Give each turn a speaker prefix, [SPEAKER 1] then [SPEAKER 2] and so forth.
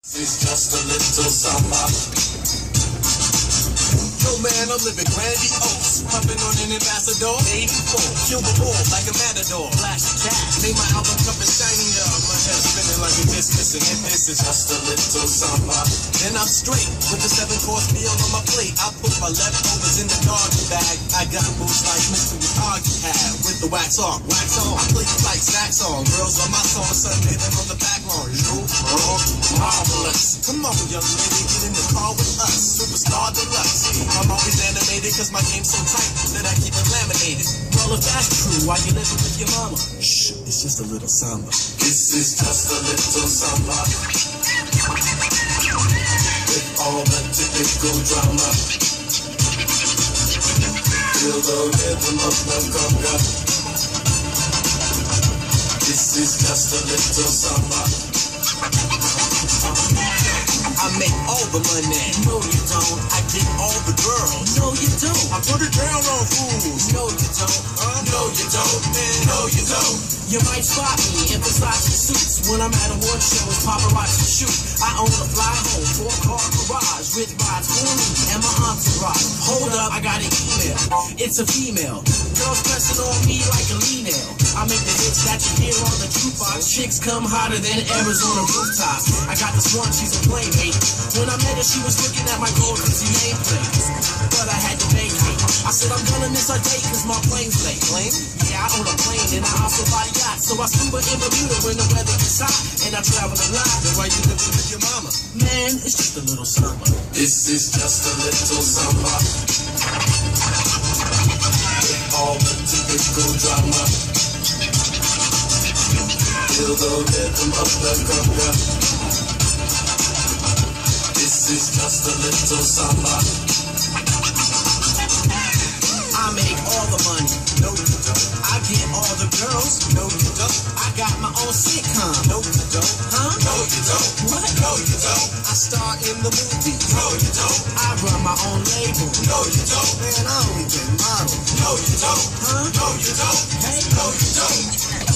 [SPEAKER 1] It's just a little summer. Yo man, I'm living grandiose. Pumping on an ambassador. 84. Kill the bull like a matador. Flash the cat. Made my album cup and shinier. My head spinning like a discus. And this is just a little summer. Then I'm straight with the 7-course meal on my plate. I put my leftovers in the doggy bag. I got moves like Mr. Miyagi had with the wax on. Wax on. I play like sax on. Girls on my song Sunday. Then on the back lawn. You marvelous. Come on, young lady, get in the car with us. Superstar deluxe. I'm always animated cause my game's so tight that I keep it laminated. Well, if that's true, why you living with your mama? Shh, it's just a little summer. This is just a little summer. With all the typical drama. Feel the rhythm of the conga. This is just a little summer. I make all the money. No, you don't. I get all the girls. No, you don't. I put it down on fools. No, you don't. No, you don't. No, you don't. You might spot me in Versace suits when I'm at award shows, paparazzi shoot. I own a fly home, 4-car garage with rides for me and my entourage. Hold up, I got an email. It's a female. Girls pressing on me like a lean nail. I make the hits that you hear on the jukebox. Chicks come hotter than Arizona rooftops. I got this one, she's a playmate. When I met her, she was looking at my gold crazy nameplate. But I had to vacate. I said I'm gonna miss our date cause my plane's late. Plane? Yeah, I own a plane and I also buy yachts. So I scuba in Bermuda when the weather gets hot. And I travel a lot. Then why you living with your mama? Man, it's just a little summer. This is just a little summer. With all the typical drama. Feel the rhythm of the conga. This is just a little summer. I make all the money. No, you don't. I get all the girls. No, you don't. I got my own sitcom. No, you don't. Huh? No, you don't. What? No, you don't. I star in the movie. No, you don't. I run my own label. No, you don't. Man, I only get models. No, you don't. Huh? No, you don't. Hey, no, you don't.